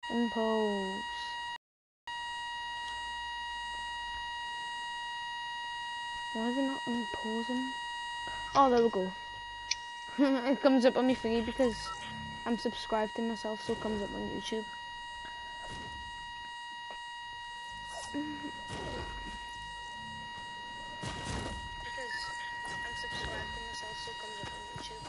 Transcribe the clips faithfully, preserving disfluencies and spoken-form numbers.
Impose. Why is it not imposing? Oh, there we go. It comes up on my thingy because I'm subscribed to myself, so it comes up on YouTube. Because I'm subscribed to myself, so it comes up on YouTube.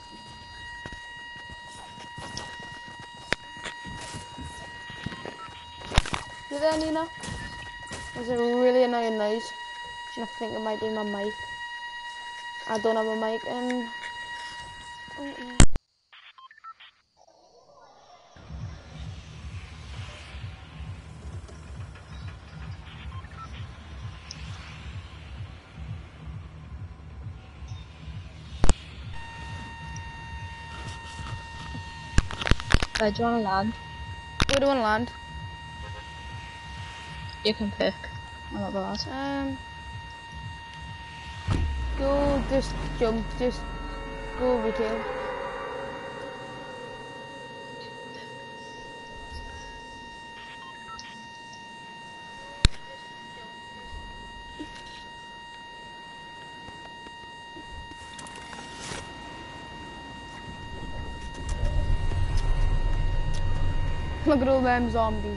You there, Nina? There's a really annoying noise. I think it might be my mic. I don't have a mic and... Where do you want to land? Where do you want to land? You can pick. I'm not bothered. Um... Go, just jump, just go retail. Look at all them zombies.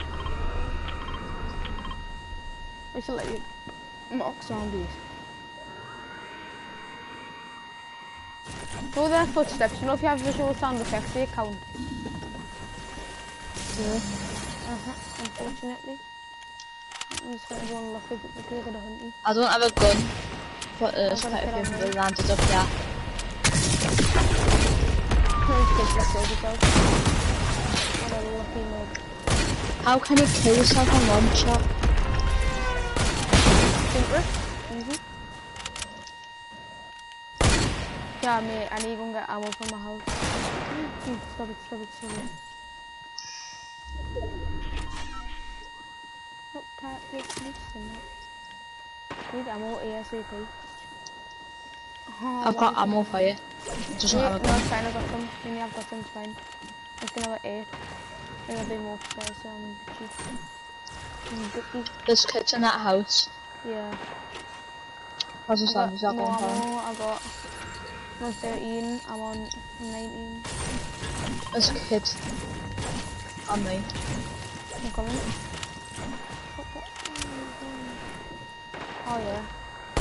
I should let you mock zombies. Go their footsteps. You know if you have visual sound effects, they count. Yeah. Uh-huh, unfortunately. I'm just going to go and look at the clear of the hunting. I don't have a gun, but there's I'm gonna quite a put few on people me. landed up here. What a lucky mob. How can you kill yourself in one shot? Easy. Yeah, mate, I need to go and get ammo from my house. Stop it, stop it, stop it. Look, cat, listen, I need ammo ASAP. Oh, I've got ammo for you. Just not yeah, have a no, gun. it's fine, I've got some. Maybe I've got some, it's fine. I'm just gonna have an eight. I'm gonna be more upstairs, so I'm cheap. There's kids in that house. Yeah. How's the I zombies got are more going for? ammo, I got... I'm on thirteen, I'm on nineteen. There's kids on me. I'm coming. Oh yeah.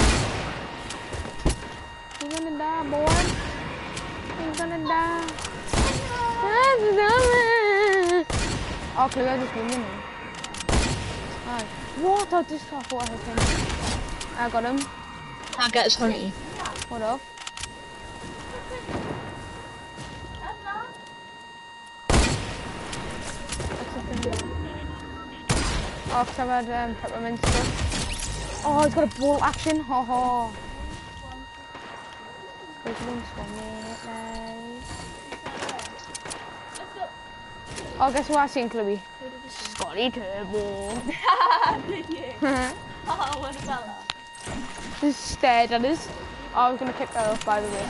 You're gonna die, boy. You're gonna die. Oh, clear, I just win, you know. Alright. What? I just I thought I hit him. I got him. Can't get his hunty. What up? Oh, cause I've had um, peppermint stuff. Oh, he's got a ball action. Ha ha. Oh, guess what I seen, Chloe? Scotty Turbo. Did you? Oh, what about that? Just stared at us. Oh, I was gonna kick that off, by the way.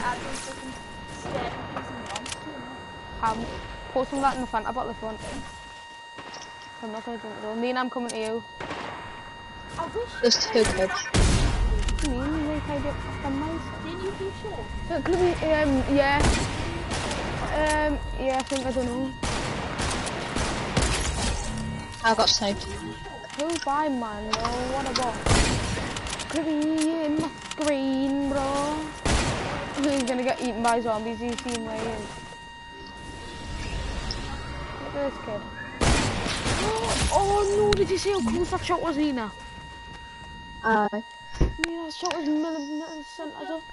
I'm posting that in the front, about the front. I'm not gonna drink it all. Me and I'm coming to you. I wish There's two kids. What do you mean? You tied up the mice? Didn't you be sure? So, Chloe, um, yeah. Um, yeah, I think, I don't know. I got sniped. Who by man, bro? What about? Chloe in my screen, bro. He's gonna get eaten by zombies, he's seen where he is. Look at this kid. Oh no, did you see how close that shot was, Nina? Aye. Yeah, that shot was millimetres.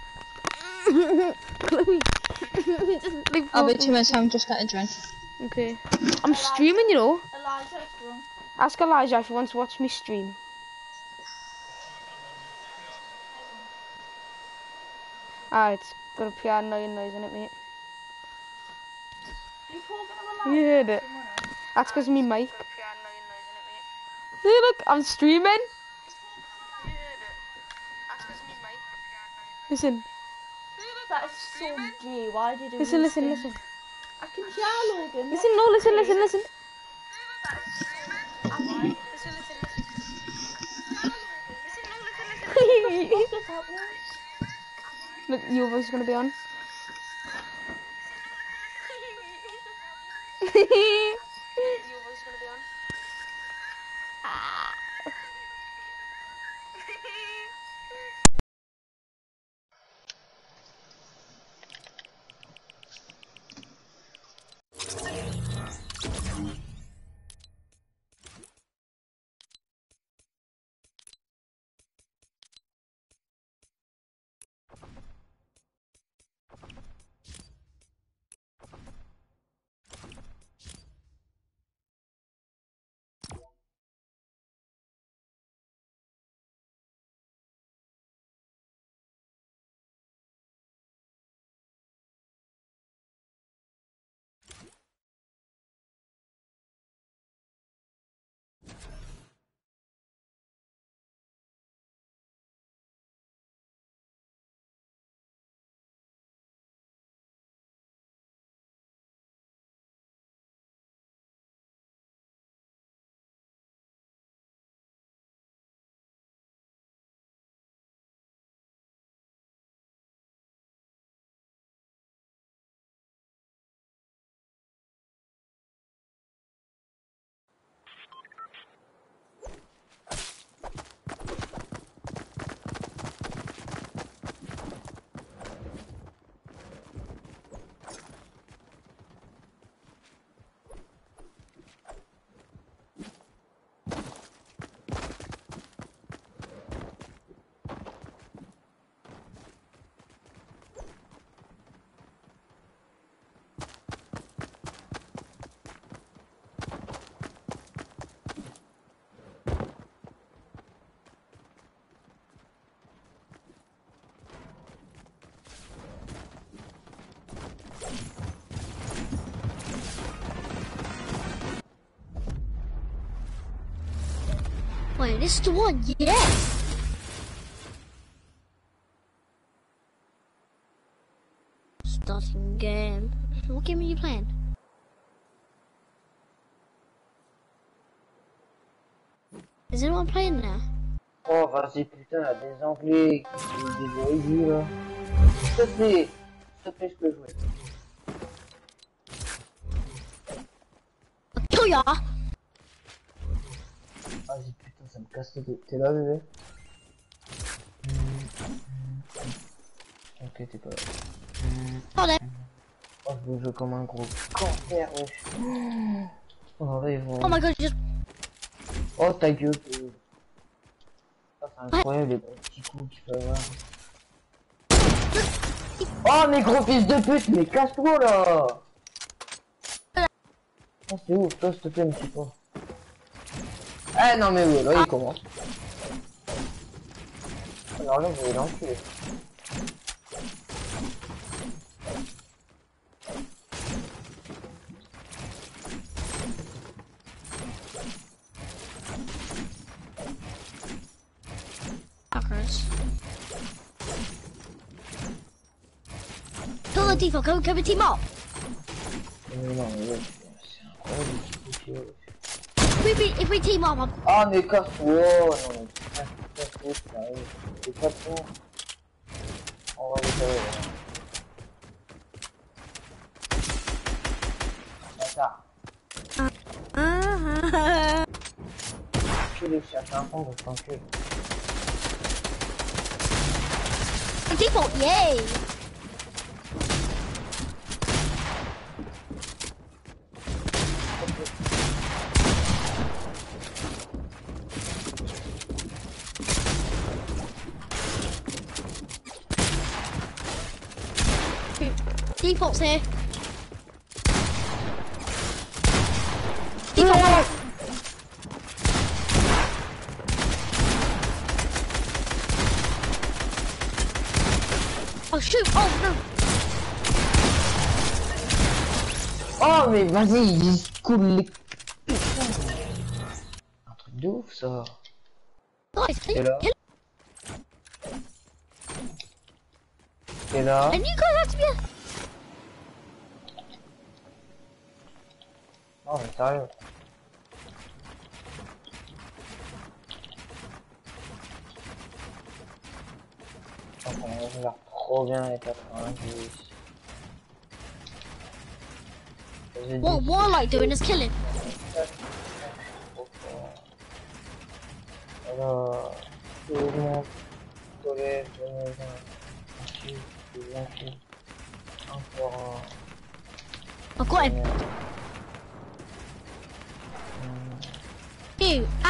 Chloe. Like, I'll be two minutes, I'm just getting a drink. okay. I'm streaming, you know. Elijah's drunk. Ask Elijah if he wants to watch me stream. Ah, it's got a pure annoying noise in it, mate. You talking to Elijah? You heard it. That's because me mic. See, look, I'm streaming. Listen. That is so gay. Why did you do Listen, this listen, thing? listen. I can hear Logan. Listen, no, listen, listen, listen. Look, your voice is gonna be on. Wait, this is the one, yes! Starting game. What game are you playing? Is anyone playing now? Oh, vas-y, putain, des anglais, des voyous, là. S'il te plaît, s'il te plaît, je peux jouer. Kill ya! Vas-y, putain, ça me casse le dos. T'es là, bébé? Ok, t'es pas là. Attendez. Oh, je veux jouer comme un gros cancer, wesh. Oh, là, ils vont... Oh my god, just... Oh, ta gueule. Oh, c'est incroyable, les gros petits coups qu'il faut avoir. Oh, mes gros fils de pute, mais casse-toi, là. Oh, c'est ouf, toi, s'il te plaît, un petit peu. Ah, non, mais oui, là, il commence. Alors là, vous allez l'enculer. Fuckers. Kill the default, go, go team up! Mais non, mais ouais, c'est incroyable, les petits coups qu'il y a. If we, if we team up, I'm... Ah, mais casse-toi. Non, mais putain, casse-toi, ça arrive. C'est pas bon. On va les faire, là. Bâtard. Tu les cherches un fond, je t'encule. Default, yay! Default's here. Default! Oh shoot! Oh no! Oh, mais vas-y, il se coule les... Un truc de ouf, ça. Guys, Et là? kill Et là? And you guys have to be a... Non, mais sérieux. Donc on regarde trop bien les quatre-vingt-dix. J'ai What dit- Warlike doing is killing. Alors, tout le monde, collègue, ensuite, ensuite, encore I've got un. him. You. Ah,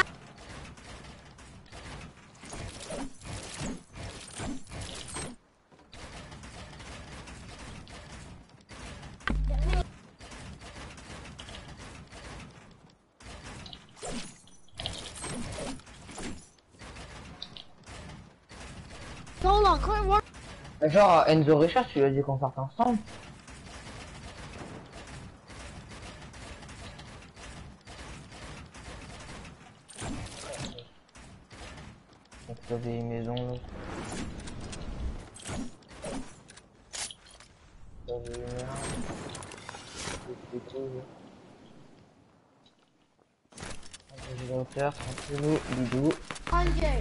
hold on, can't run. Genre, Enzo Richard, tu lui as dit qu'on parte ensemble? Donc, vous avez une maison là. Vous avez une merde. C'est cool. Je vais en faire, tranquillou, bidou. Andy.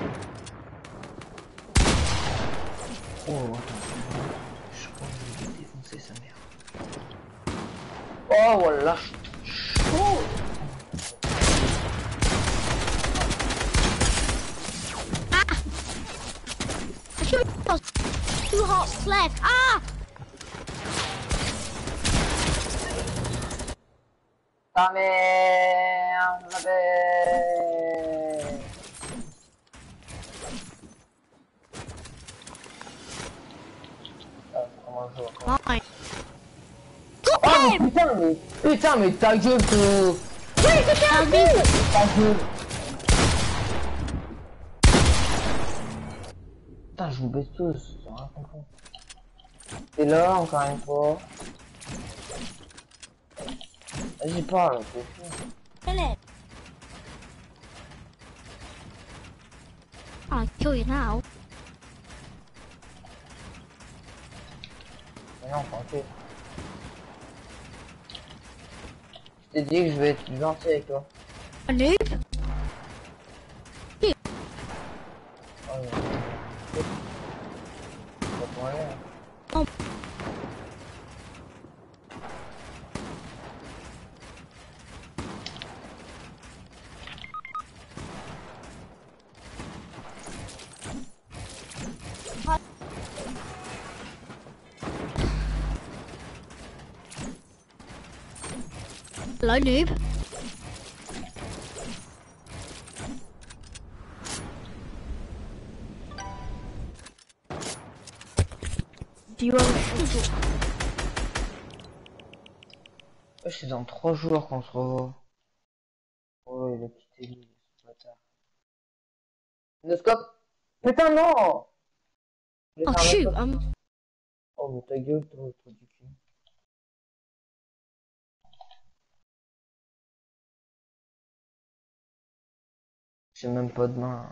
Oh, attends. Je crois que je vais défoncer sa mère. Oh, voilà. Oh. I should have two hearts left. Ah! Ta mère, la belle. Ah, comment je vois, comment- Fine. Oh putain mais putain mais ta gueule toi. Where's the down? Ta gueule. Putain je vous baisse tous, j'ai rien compris. T'es là encore une fois. Vas-y parle, c'est fou. Kill it. I'll kill you now. Mais non, tranquille. Je t'ai dit que je vais être gentil avec toi. A noob? Oh, mais... Pas pour aller, hein. Oh. Hello, noob. Do you want to Ouais, c'est dans trois jours qu'on se revoit. Oh, il a quitté lui, ce bâtard. Le scope. Putain, non! Je vais Oh faire un shoot, scope. um, Oh, mais ta gueule, toi, toi du cul. J'ai même pas de main.